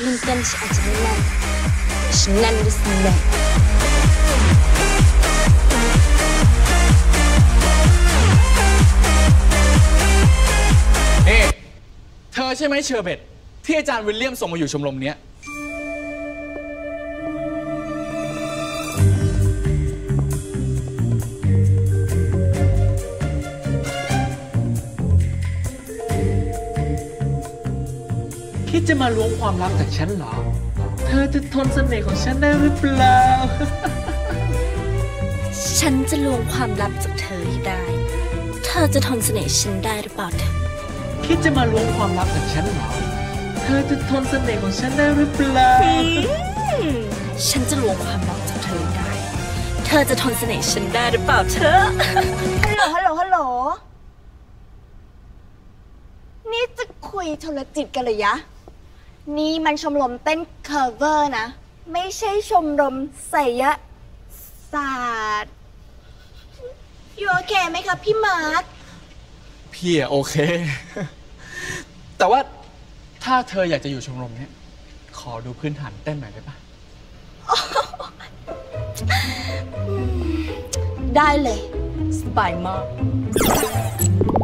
เริ่มต้นฉันอาจจะไม่แน่นฉันแน่นด้วยสำเร็จเธอใช่ไหมเชอร์เบตที่อาจารย์วิลเลียมส่งมาอยู่ชมรมเนี้ยคิดจะมาล้วงความลับจากฉันเหรอเธอจะทนเสน่ห์ของฉันได้หรือเปล่าฉันจะลวงความลับจากเธอให้ได้เธอจะทนเสน่ห์ฉันได้หรือเปล่าเธอคิดจะมาล้วงความลับจากฉันเหรอเธอจะทนเสน่ห์ของฉันได้หรือเปล่าฉันจะลวงความลับจากเธอได้เธอจะทนเสน่ห์ฉันได้หรือเปล่าเธอฮัลโหลนี่จะคุยโทรจิตกันเลยยะนี่มันชมรมเต้นเคอร์เวอร์นะไม่ใช่ชมรมไสยศาสตร์อยู่โอเคไหมครับพี่มาร์คพี่โอเค แต่ว่าถ้าเธออยากจะอยู่ชมรมนี้ขอดูพื้นฐานเต้นหน่อยได้ปะได้เลยสบายมาก